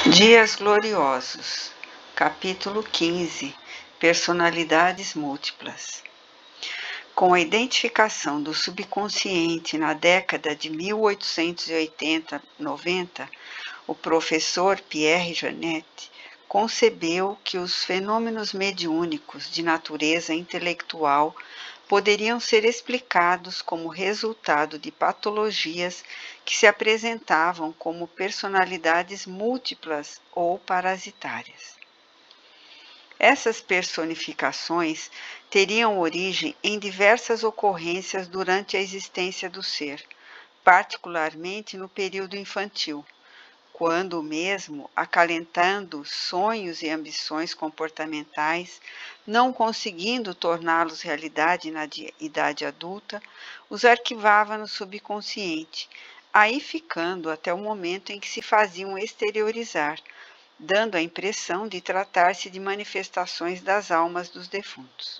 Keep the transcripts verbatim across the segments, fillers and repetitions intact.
Dias Gloriosos, capítulo quinze, Personalidades Múltiplas. Com a identificação do subconsciente na década de mil oitocentos e oitenta a noventa, o professor Pierre Janet concebeu que os fenômenos mediúnicos de natureza intelectual poderiam ser explicados como resultado de patologias que se apresentavam como personalidades múltiplas ou parasitárias. Essas personificações teriam origem em diversas ocorrências durante a existência do ser, particularmente no período infantil, quando o mesmo, acalentando sonhos e ambições comportamentais, não conseguindo torná-los realidade na idade adulta, os arquivava no subconsciente, aí ficando até o momento em que se faziam exteriorizar, dando a impressão de tratar-se de manifestações das almas dos defuntos.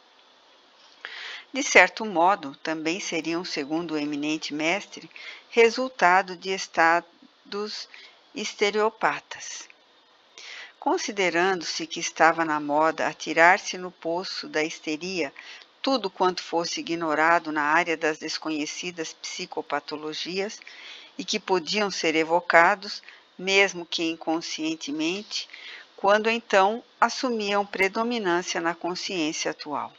De certo modo, também seriam, segundo o eminente mestre, resultado de estados estereopatas. Considerando-se que estava na moda atirar-se no poço da histeria tudo quanto fosse ignorado na área das desconhecidas psicopatologias e que podiam ser evocados, mesmo que inconscientemente, quando então assumiam predominância na consciência atual.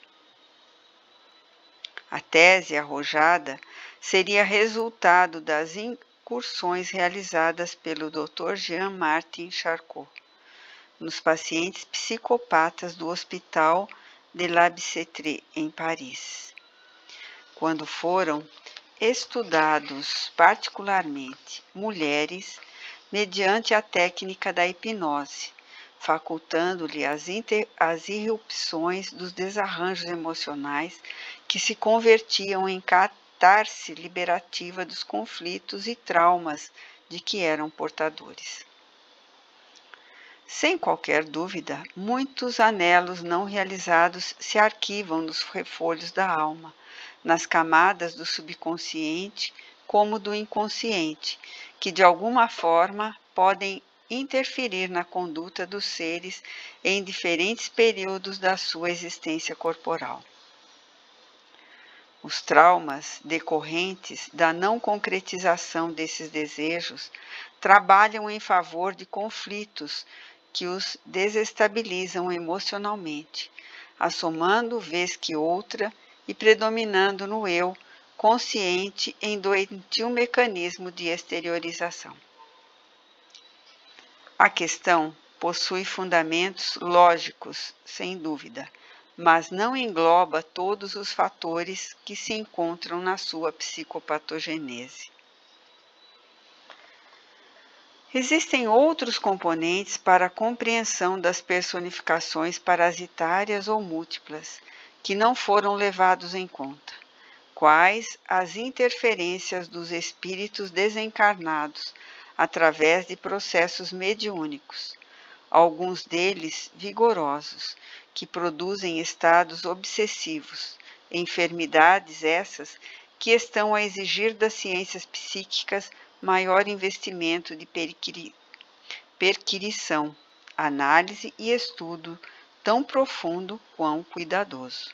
A tese arrojada seria resultado das incursões realizadas pelo doutor Jean-Martin Charcot nos pacientes psicopatas do Hospital de la Bicêtre, em Paris, quando foram estudados particularmente mulheres mediante a técnica da hipnose, facultando-lhe as, as irrupções dos desarranjos emocionais que se convertiam em catarse liberativa dos conflitos e traumas de que eram portadores. Sem qualquer dúvida, muitos anelos não realizados se arquivam nos refolhos da alma, nas camadas do subconsciente como do inconsciente, que de alguma forma podem interferir na conduta dos seres em diferentes períodos da sua existência corporal. Os traumas decorrentes da não concretização desses desejos trabalham em favor de conflitos que os desestabilizam emocionalmente, assomando vez que outra e predominando no eu consciente em doentio mecanismo de exteriorização. A questão possui fundamentos lógicos, sem dúvida, mas não engloba todos os fatores que se encontram na sua psicopatogenese. Existem outros componentes para a compreensão das personificações parasitárias ou múltiplas, que não foram levados em conta, quais as interferências dos espíritos desencarnados através de processos mediúnicos, alguns deles vigorosos, que produzem estados obsessivos, enfermidades essas que estão a exigir das ciências psíquicas maior investimento de perquirição, análise e estudo tão profundo quão cuidadoso.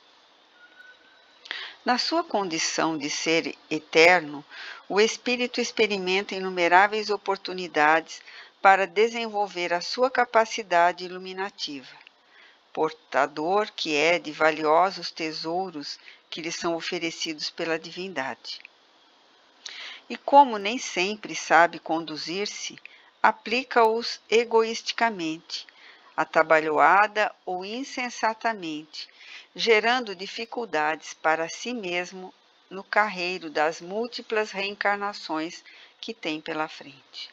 Na sua condição de ser eterno, o espírito experimenta inumeráveis oportunidades para desenvolver a sua capacidade iluminativa, portador que é de valiosos tesouros que lhe são oferecidos pela divindade. E como nem sempre sabe conduzir-se, aplica-os egoisticamente, atabalhoada ou insensatamente, gerando dificuldades para si mesmo no carreiro das múltiplas reencarnações que tem pela frente.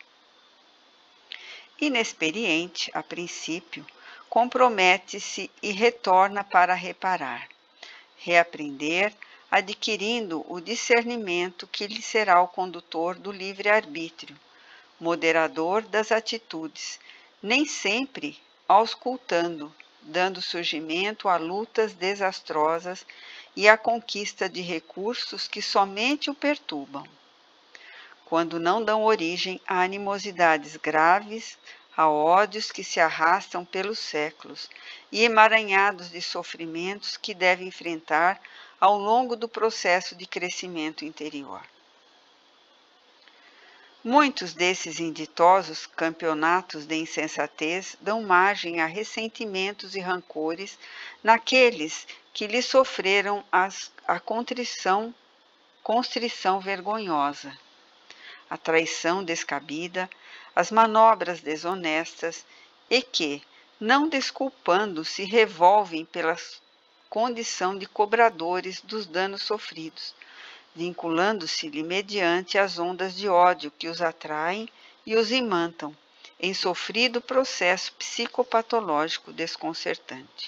Inexperiente, a princípio, compromete-se e retorna para reparar, reaprender, adquirindo o discernimento que lhe será o condutor do livre-arbítrio, moderador das atitudes, nem sempre auscultando, dando surgimento a lutas desastrosas e à conquista de recursos que somente o perturbam. quando não dão origem a animosidades graves, a ódios que se arrastam pelos séculos e emaranhados de sofrimentos que deve enfrentar ao longo do processo de crescimento interior. Muitos desses inditosos campeonatos de insensatez dão margem a ressentimentos e rancores naqueles que lhe sofreram as, a contrição, constrição vergonhosa, a traição descabida, as manobras desonestas e que, não desculpando, se revolvem pela condição de cobradores dos danos sofridos, vinculando-se-lhe mediante as ondas de ódio que os atraem e os imantam, em sofrido processo psicopatológico desconcertante.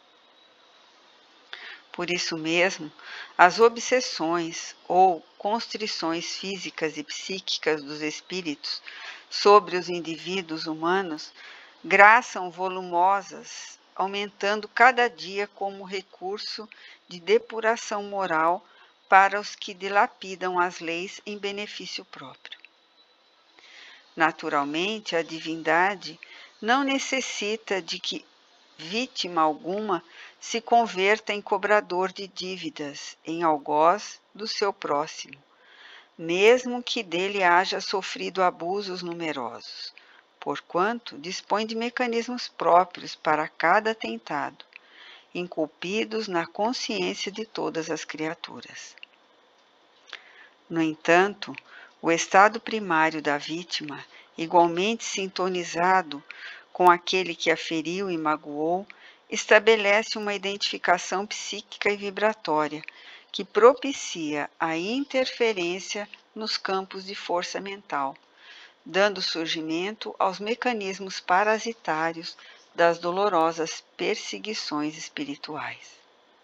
Por isso mesmo, as obsessões ou constrições físicas e psíquicas dos espíritos sobre os indivíduos humanos graçam volumosas, aumentando cada dia como recurso de depuração moral para os que dilapidam as leis em benefício próprio. Naturalmente, a divindade não necessita de que vítima alguma se converta em cobrador de dívidas, em algoz do seu próximo, mesmo que dele haja sofrido abusos numerosos, porquanto dispõe de mecanismos próprios para cada atentado, inculpidos na consciência de todas as criaturas. No entanto, o estado primário da vítima, igualmente sintonizado com aquele que a feriu e magoou, estabelece uma identificação psíquica e vibratória que propicia a interferência nos campos de força mental, dando surgimento aos mecanismos parasitários das dolorosas perseguições espirituais.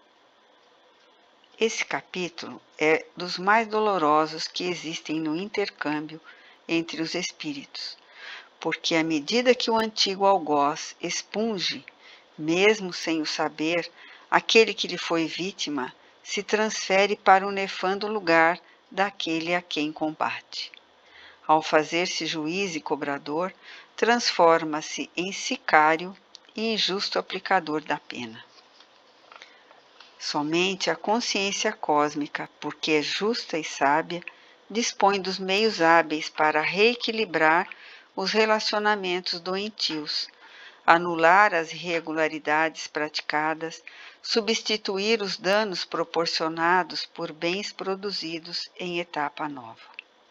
Esse capítulo é dos mais dolorosos que existem no intercâmbio entre os espíritos, porque à medida que o antigo algoz expunge, mesmo sem o saber, aquele que lhe foi vítima, se transfere para o nefando lugar daquele a quem combate. Ao fazer-se juiz e cobrador, transforma-se em sicário e injusto aplicador da pena. Somente a consciência cósmica, porque é justa e sábia, dispõe dos meios hábeis para reequilibrar os relacionamentos doentios, anular as irregularidades praticadas, substituir os danos proporcionados por bens produzidos em etapa nova.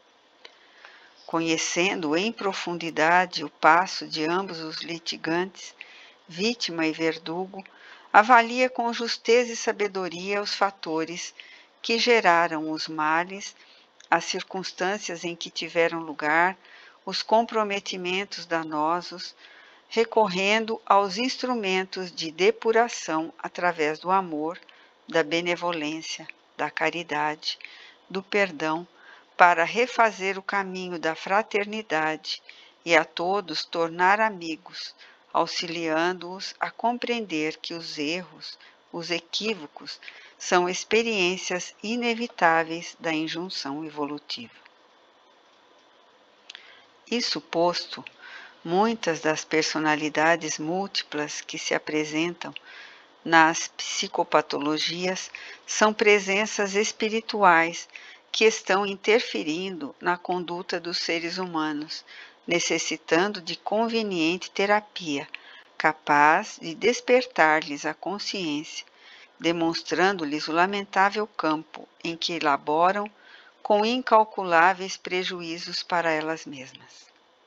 Conhecendo em profundidade o passo de ambos os litigantes, vítima e verdugo, avalia com justeza e sabedoria os fatores que geraram os males, as circunstâncias em que tiveram lugar, os comprometimentos danosos, recorrendo aos instrumentos de depuração através do amor, da benevolência, da caridade, do perdão, para refazer o caminho da fraternidade e a todos tornar amigos, auxiliando-os a compreender que os erros, os equívocos, são experiências inevitáveis da injunção evolutiva. Isso posto, muitas das personalidades múltiplas que se apresentam nas psicopatologias são presenças espirituais que estão interferindo na conduta dos seres humanos, necessitando de conveniente terapia, capaz de despertar-lhes a consciência, demonstrando-lhes o lamentável campo em que elaboram com incalculáveis prejuízos para elas mesmas.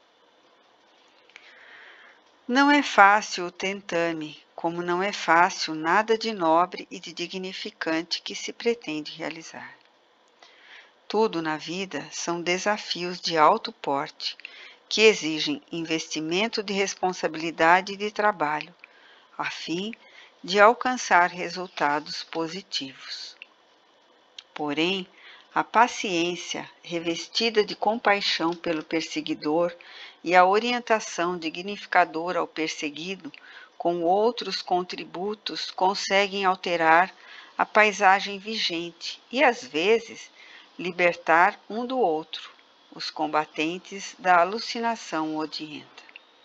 Não é fácil o tentame, como não é fácil nada de nobre e de dignificante que se pretende realizar. Tudo na vida são desafios de alto porte, que exigem investimento de responsabilidade e de trabalho, a fim de alcançar resultados positivos. Porém, a paciência, revestida de compaixão pelo perseguidor, e a orientação dignificadora ao perseguido, com outros contributos, conseguem alterar a paisagem vigente e, às vezes, libertar um do outro, os combatentes da alucinação odienta.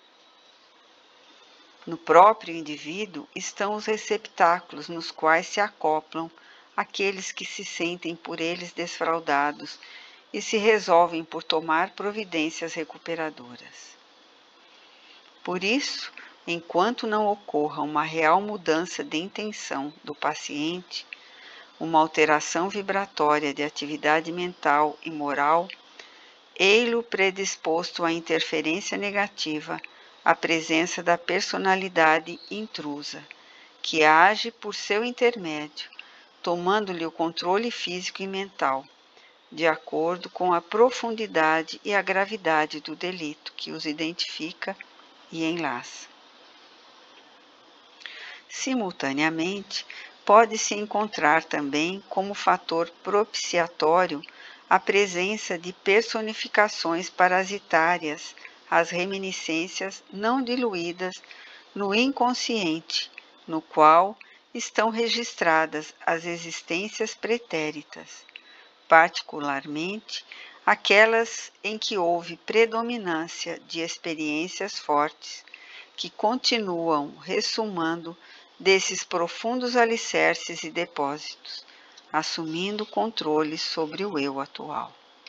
No próprio indivíduo estão os receptáculos nos quais se acoplam aqueles que se sentem por eles desfraudados e se resolvem por tomar providências recuperadoras. Por isso, enquanto não ocorra uma real mudança de intenção do paciente, uma alteração vibratória de atividade mental e moral, ei-lo predisposto à interferência negativa, à presença da personalidade intrusa, que age por seu intermédio, tomando-lhe o controle físico e mental, de acordo com a profundidade e a gravidade do delito que os identifica e enlaça. Simultaneamente, pode-se encontrar também como fator propiciatório a presença de personificações parasitárias, as reminiscências não diluídas no inconsciente, no qual estão registradas as existências pretéritas, particularmente aquelas em que houve predominância de experiências fortes, que continuam ressumando desses profundos alicerces e depósitos, assumindo controle sobre o eu atual.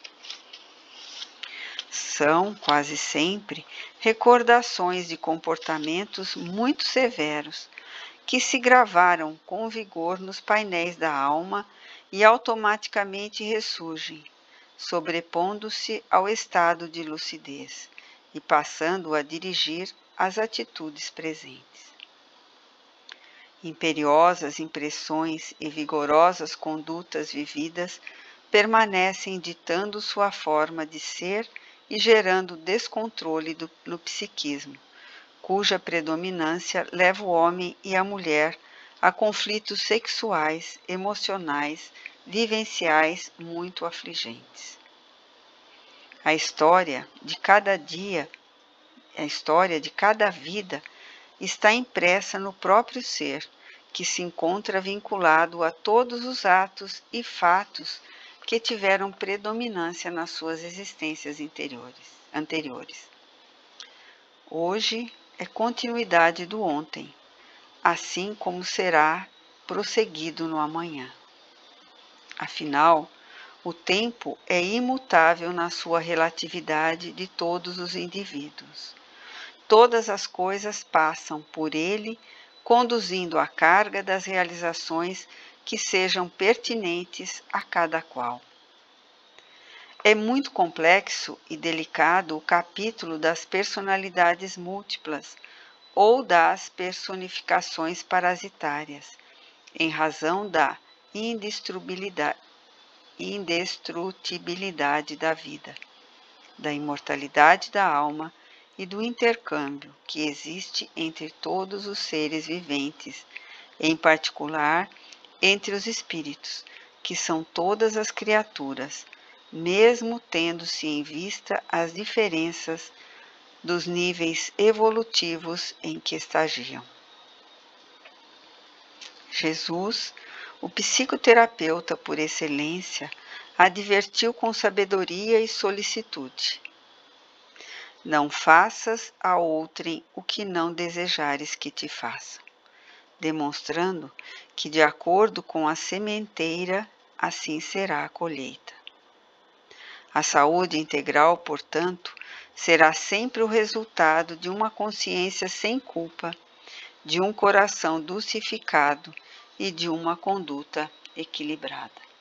São, quase sempre, recordações de comportamentos muito severos, que se gravaram com vigor nos painéis da alma e automaticamente ressurgem, sobrepondo-se ao estado de lucidez e passando a dirigir as atitudes presentes. Imperiosas impressões e vigorosas condutas vividas permanecem ditando sua forma de ser e gerando descontrole do, no psiquismo, cuja predominância leva o homem e a mulher a conflitos sexuais, emocionais, vivenciais muito afligentes. A história de cada dia, a história de cada vida está impressa no próprio ser, que se encontra vinculado a todos os atos e fatos que tiveram predominância nas suas existências interiores, anteriores. Hoje é continuidade do ontem, assim como será prosseguido no amanhã. Afinal, o tempo é imutável na sua relatividade de todos os indivíduos. Todas as coisas passam por ele, conduzindo a carga das realizações que sejam pertinentes a cada qual. É muito complexo e delicado o capítulo das personalidades múltiplas ou das personificações parasitárias, em razão da indestrutibilidade, indestrutibilidade da vida, da imortalidade da alma e do intercâmbio que existe entre todos os seres viventes, em particular entre os espíritos, que são todas as criaturas, mesmo tendo-se em vista as diferenças dos níveis evolutivos em que estagiam. Jesus, o psicoterapeuta por excelência, advertiu com sabedoria e solicitude: não faças a outrem o que não desejares que te façam, demonstrando que, de acordo com a sementeira, assim será a colheita. A saúde integral, portanto, será sempre o resultado de uma consciência sem culpa, de um coração dulcificado e de uma conduta equilibrada.